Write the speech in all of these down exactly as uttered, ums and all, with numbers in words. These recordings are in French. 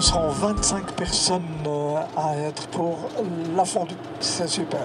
serons vingt-cinq personnes euh, à être pour la fondue. C'est super.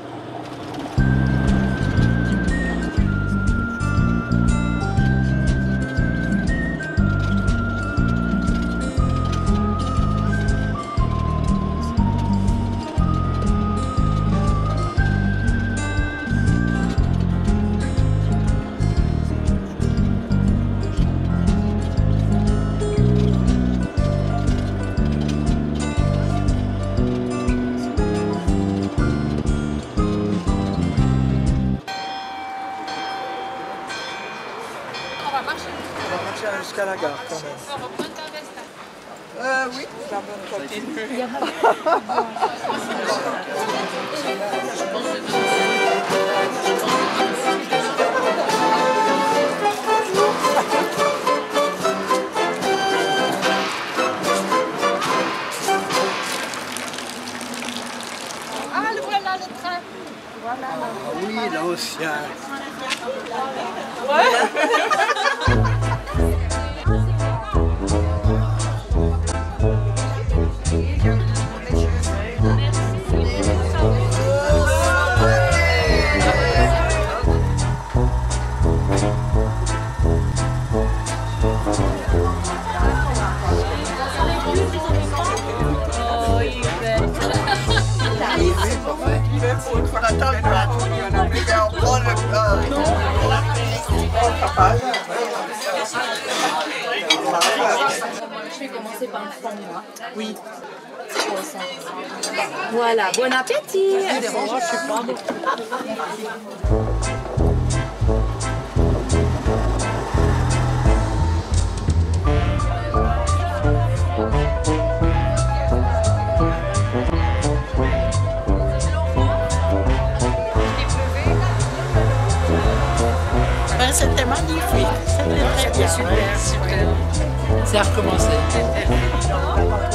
On va marcher. On va marcher jusqu'à la gare quand même. On va prendre ta veste. Euh, oui, la bonne continue. Ah, le voilà le train. Voilà. Ah oui, l'ancien. Je vais commencer par le fond, moi. Oui. Voilà, bon appétit. Moi, je suis pas bon. C'était magnifique, c'était très bien. Super, super. C'est à recommencer.